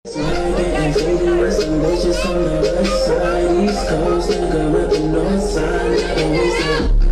Getting faded with some bitches from the west side, east coast, nigga rep the north side, never wasted.